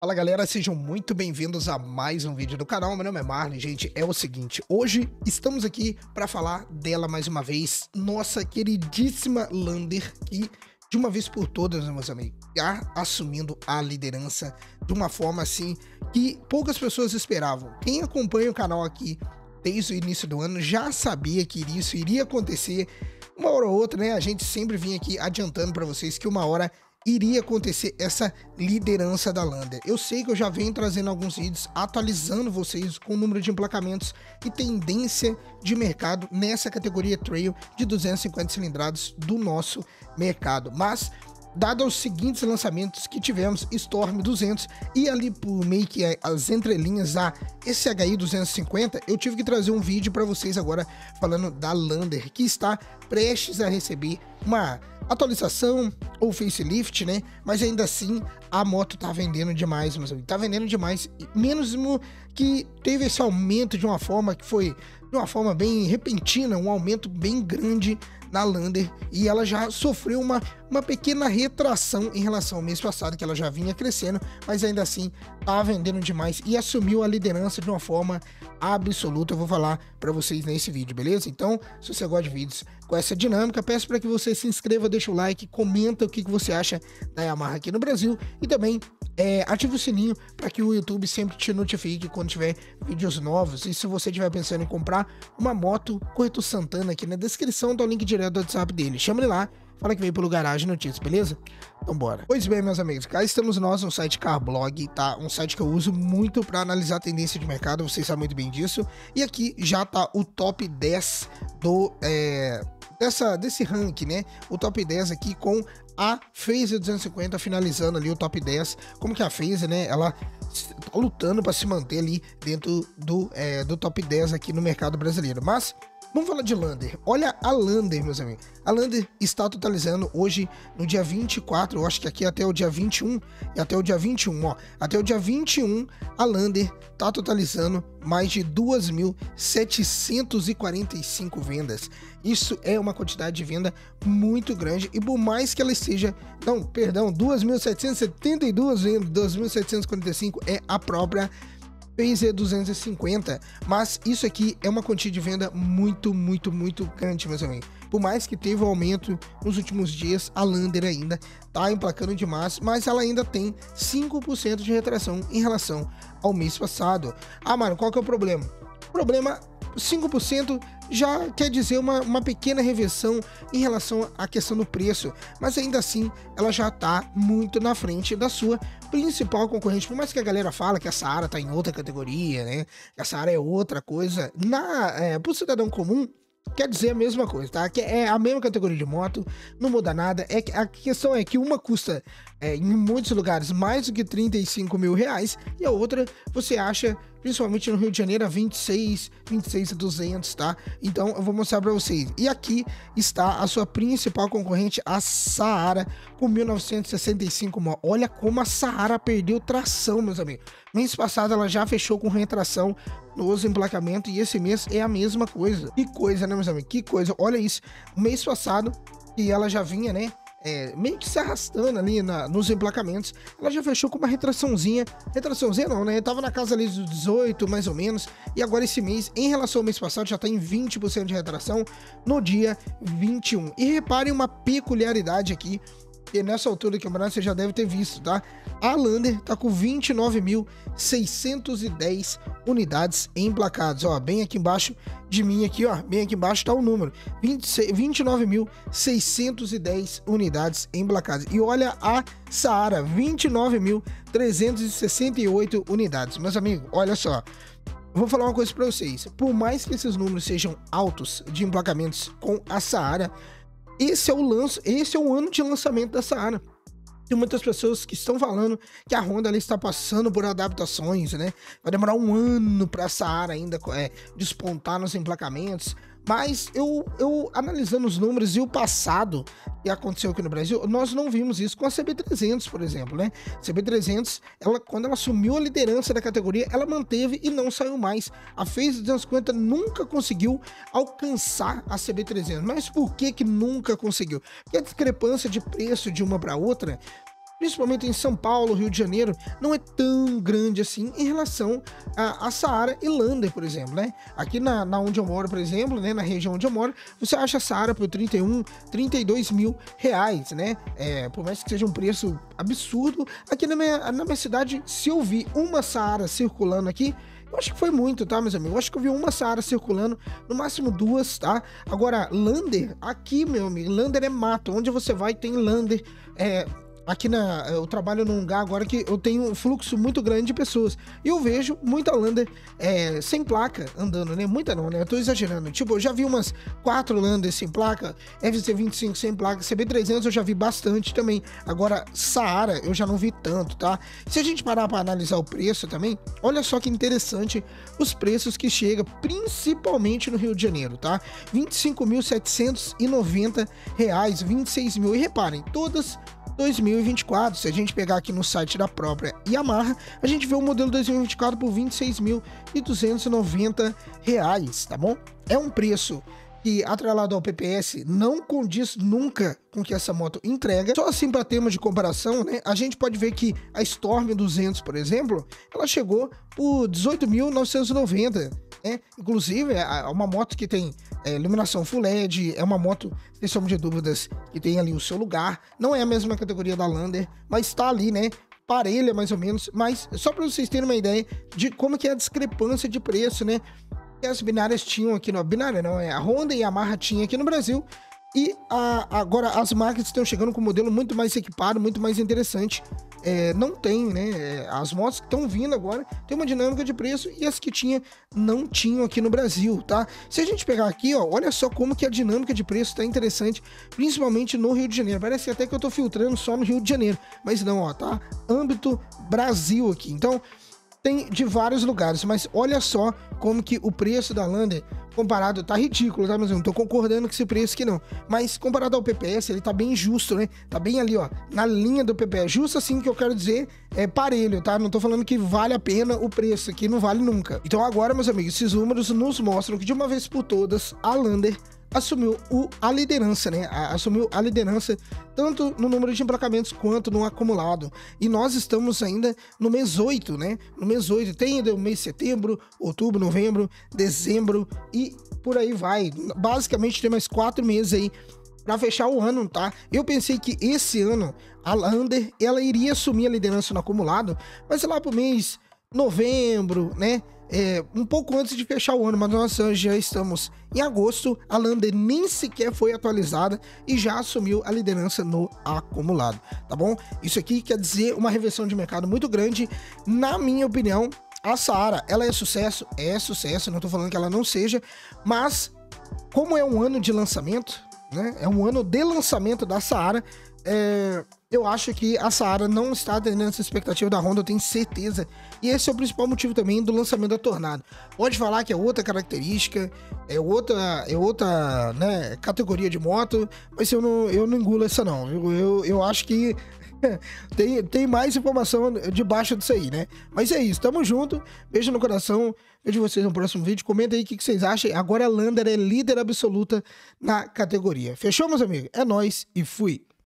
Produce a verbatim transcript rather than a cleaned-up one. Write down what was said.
Fala galera, sejam muito bem-vindos a mais um vídeo do canal. Meu nome é Marley, gente. É o seguinte, hoje estamos aqui para falar dela mais uma vez, nossa queridíssima Lander, que de uma vez por todas, meus amigos, já assumindo a liderança de uma forma assim que poucas pessoas esperavam. Quem acompanha o canal aqui desde o início do ano já sabia que isso iria acontecer uma hora ou outra, né? A gente sempre vinha aqui adiantando para vocês que uma hora iria acontecer essa liderança da Lander. Eu sei que eu já venho trazendo alguns vídeos atualizando vocês com o número de emplacamentos e tendência de mercado nessa categoria Trail de duzentos e cinquenta cilindrados do nosso mercado, mas dado os seguintes lançamentos que tivemos, Storm duzentos e ali por meio que as entrelinhas a S H I duzentos e cinquenta, eu tive que trazer um vídeo para vocês agora falando da Lander, que está prestes a receber uma atualização ou facelift, né? Mas ainda assim a moto tá vendendo demais, mas tá vendendo demais, mesmo que teve esse aumento de uma forma que foi de uma forma bem repentina, um aumento bem grande na Lander, e ela já sofreu uma, uma pequena retração em relação ao mês passado, que ela já vinha crescendo, mas ainda assim tá vendendo demais e assumiu a liderança de uma forma absoluta. Eu vou falar para vocês nesse vídeo, beleza? Então, se você gosta de vídeos com essa dinâmica, peço para que você se inscreva, deixa o like, comenta o que, que você acha da Yamaha aqui no Brasil e também é, ative o sininho para que o YouTube sempre te notifique quando tiver vídeos novos. E se você estiver pensando em comprar uma moto, Corretor Santana, aqui na descrição tá o link direto do WhatsApp dele. Chama ele lá, fala que veio pelo Garagem Notícias, beleza? Então bora. Pois bem, meus amigos, cá estamos nós no site Carblog, tá? Um site que eu uso muito para analisar a tendência de mercado, vocês sabem muito bem disso. E aqui já tá o top dez do... É... Dessa, desse ranking, né? O top dez aqui com a Phaser duzentos e cinquenta finalizando ali o top dez. Como que a Phaser, né? Ela tá lutando para se manter ali dentro do, é, do top dez aqui no mercado brasileiro. Mas vamos falar de Lander. Olha a Lander, meus amigos. A Lander está totalizando hoje no dia vinte e quatro, eu acho que aqui até o dia vinte e um, e até o dia vinte e um, ó. Até o dia vinte e um, a Lander está totalizando mais de duas mil setecentas e quarenta e cinco vendas. Isso é uma quantidade de venda muito grande, e por mais que ela esteja, não, perdão, duas mil setecentas e setenta e duas vendas, duas mil setecentas e quarenta e cinco é a própria Phaser duzentos e cinquenta, mas isso aqui é uma quantia de venda muito, muito, muito grande, meus amigos. Por mais que teve um aumento nos últimos dias, a Lander ainda tá emplacando demais, mas ela ainda tem cinco por cento de retração em relação ao mês passado. Ah, mano, qual que é o problema? O problema, cinco por cento já quer dizer uma, uma pequena reversão em relação à questão do preço, mas ainda assim ela já tá muito na frente da sua principal concorrente. Por mais que a galera fala que a Saara tá em outra categoria, né, que a Saara é outra coisa, na, é, pro cidadão comum quer dizer a mesma coisa, tá? Que é a mesma categoria de moto, não muda nada. É que a questão é que uma custa é, em muitos lugares mais do que trinta e cinco mil reais, e a outra você acha, principalmente no Rio de Janeiro, a vinte e seis, vinte e seis e duzentos, tá? Então eu vou mostrar para vocês. E aqui está a sua principal concorrente, a Saara, com mil novecentos e sessenta e cinco. Olha como a Saara perdeu tração, meus amigos. Mês passado ela já fechou com retração nos emplacamentos, e esse mês é a mesma coisa. Que coisa, né, meus amigos? Que coisa. Olha isso. Mês passado, e ela já vinha, né, é, meio que se arrastando ali na, nos emplacamentos, ela já fechou com uma retraçãozinha. Retraçãozinha não, né? Tava na casa ali dos dezoito, mais ou menos. E agora esse mês, em relação ao mês passado, já tá em vinte por cento de retração no dia vinte e um. E reparem uma peculiaridade aqui, que nessa altura do campeonato você já deve ter visto, tá? A Lander tá com vinte e nove mil seiscentas e dez unidades emplacadas, ó, bem aqui embaixo de mim aqui, ó, bem aqui embaixo tá o número, vinte e nove mil seiscentas e dez unidades emplacadas. E olha a Saara, vinte e nove mil trezentas e sessenta e oito unidades. Meus amigos, olha só, vou falar uma coisa para vocês, por mais que esses números sejam altos de emplacamentos com a Saara, esse é o lance, esse é o ano de lançamento da Saara. Tem muitas pessoas que estão falando que a Honda ela está passando por adaptações, né? Vai demorar um ano para a Saara ainda é, despontar nos emplacamentos. Mas eu, eu analisando os números e o passado que aconteceu aqui no Brasil, nós não vimos isso com a C B trezentos, por exemplo, né? C B trezentos, ela, quando ela assumiu a liderança da categoria, ela manteve e não saiu mais. A Phaser duzentos e cinquenta nunca conseguiu alcançar a C B trezentos. Mas por que que nunca conseguiu? Porque a discrepância de preço de uma para outra principalmente em São Paulo, Rio de Janeiro, não é tão grande assim em relação a, a Saara e Lander, por exemplo, né? Aqui na, na onde eu moro, por exemplo, né, na região onde eu moro, você acha a Saara por trinta e um, trinta e dois mil reais, né? É, por mais que seja um preço absurdo, aqui na minha, na minha cidade, se eu vi uma Saara circulando aqui, eu acho que foi muito, tá, meus amigos? Eu acho que eu vi uma Saara circulando, no máximo duas, tá? Agora, Lander, aqui, meu amigo, Lander é mato. Onde você vai tem Lander, é... Aqui na, eu trabalho num lugar agora que eu tenho um fluxo muito grande de pessoas. E eu vejo muita Lander é, sem placa andando, né? Muita não, né? Eu tô exagerando. Tipo, eu já vi umas quatro Lander sem placa, F Z vinte e cinco sem placa, C B trezentos eu já vi bastante também. Agora, Saara eu já não vi tanto, tá? Se a gente parar pra analisar o preço também, olha só que interessante os preços que chegam, principalmente no Rio de Janeiro, tá? vinte e cinco mil setecentos e noventa reais, vinte e seis mil. E reparem, todas dois mil e vinte e quatro, se a gente pegar aqui no site da própria Yamaha, a gente vê o modelo dois mil e vinte e quatro por vinte e seis mil e duzentos e noventa reais, tá bom? É um preço que, atrelado ao P P S, não condiz nunca com o que essa moto entrega. Só assim, para termos de comparação, né, a gente pode ver que a Storm duzentos, por exemplo, ela chegou por dezoito mil novecentos e noventa. É, inclusive, é uma moto que tem é, iluminação Full L E D, é uma moto, sem sombra de dúvidas, que tem ali o seu lugar. Não é a mesma categoria da Lander, mas tá ali, né? Parelha, mais ou menos. Mas só para vocês terem uma ideia de como que é a discrepância de preço, né? Que as binárias tinham aqui no... Binária não, é a Honda e a Yamaha tinha aqui no Brasil. E a, agora as marcas estão chegando com um modelo muito mais equipado, muito mais interessante. É, não tem, né? As motos que estão vindo agora tem uma dinâmica de preço e as que tinha não tinham aqui no Brasil, tá? Se a gente pegar aqui, ó, olha só como que a dinâmica de preço tá interessante, principalmente no Rio de Janeiro. Parece até que eu tô filtrando só no Rio de Janeiro, mas não, ó, tá? Âmbito Brasil aqui. Então, tem de vários lugares, mas olha só como que o preço da Lander comparado, tá ridículo, tá, mas eu não tô concordando com esse preço aqui não, mas comparado ao P P S, ele tá bem justo, né, tá bem ali, ó, na linha do P P S, justo assim que eu quero dizer, é parelho, tá, não tô falando que vale a pena o preço aqui, não vale nunca. Então agora, meus amigos, esses números nos mostram que de uma vez por todas, a Lander assumiu o, a liderança, né? Assumiu a liderança tanto no número de emplacamentos quanto no acumulado. E nós estamos ainda no mês oito, né? No mês oito, tem ainda o mês de setembro, outubro, novembro, dezembro e por aí vai. Basicamente tem mais quatro meses aí para fechar o ano, tá? Eu pensei que esse ano a Lander, ela iria assumir a liderança no acumulado, mas lá pro mês novembro, né? É, um pouco antes de fechar o ano, mas nós já estamos em agosto, a Lander nem sequer foi atualizada e já assumiu a liderança no acumulado, tá bom? Isso aqui quer dizer uma reversão de mercado muito grande, na minha opinião. A Saara, ela é sucesso? É sucesso, não tô falando que ela não seja, mas como é um ano de lançamento, né? É um ano de lançamento da Saara, é, eu acho que a Saara não está atendendo essa expectativa da Honda, eu tenho certeza. E esse é o principal motivo também do lançamento da Tornado. Pode falar que é outra característica, é outra, é outra, né, categoria de moto, mas eu não, eu não engulo essa não, viu? Eu, eu acho que tem, tem mais informação debaixo disso aí, né? Mas é isso, tamo junto, beijo no coração, vejo vocês no próximo vídeo, comenta aí o que, que vocês acham. Agora a Lander é líder absoluta na categoria. Fechou, meus amigos? É nóis e fui!